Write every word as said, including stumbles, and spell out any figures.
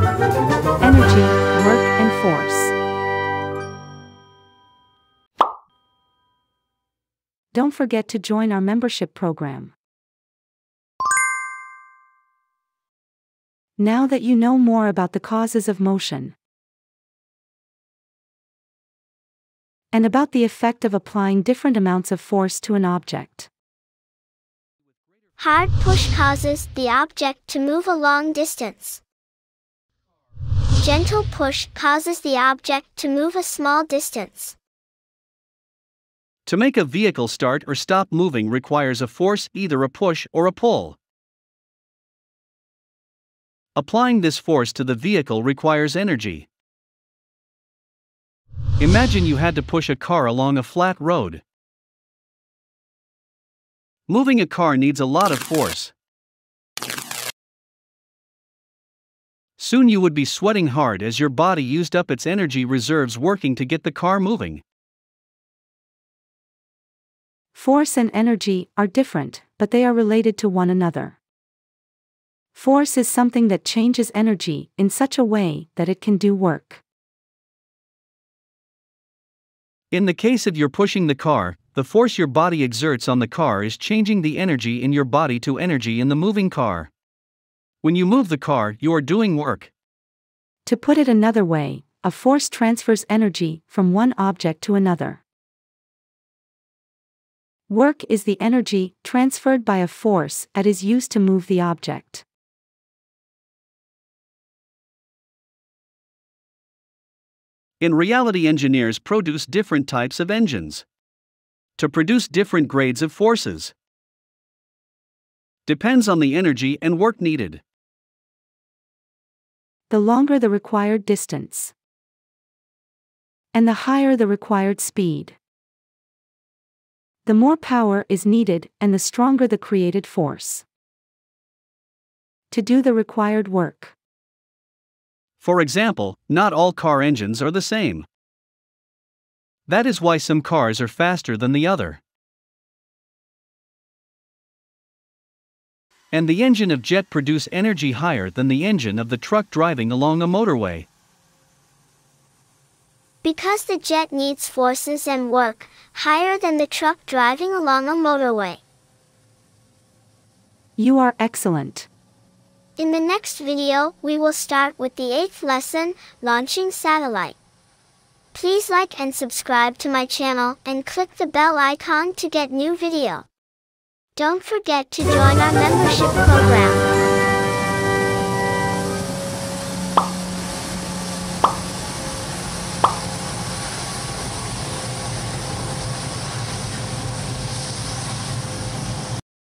Energy, work and force. Don't forget to join our membership program. Now that you know more about the causes of motion and about the effect of applying different amounts of force to an object. Hard push causes the object to move a long distance. Gentle push causes the object to move a small distance. To make a vehicle start or stop moving requires a force, either a push or a pull. Applying this force to the vehicle requires energy. Imagine you had to push a car along a flat road. Moving a car needs a lot of force. Soon you would be sweating hard as your body used up its energy reserves working to get the car moving. Force and energy are different, but they are related to one another. Force is something that changes energy in such a way that it can do work. In the case of your pushing the car, the force your body exerts on the car is changing the energy in your body to energy in the moving car. When you move the car, you are doing work. To put it another way, a force transfers energy from one object to another. Work is the energy transferred by a force that is used to move the object. In reality, engineers produce different types of engines to produce different grades of forces. Depends on the energy and work needed. The longer the required distance, and the higher the required speed, the more power is needed and the stronger the created force to do the required work. For example, not all car engines are the same. That is why some cars are faster than the other. And the engine of jet produce energy higher than the engine of the truck driving along a motorway. Because the jet needs forces and work higher than the truck driving along a motorway. You are excellent. In the next video, we will start with the eighth lesson, launching satellite. Please like and subscribe to my channel and click the bell icon to get new video. Don't forget to join our membership program.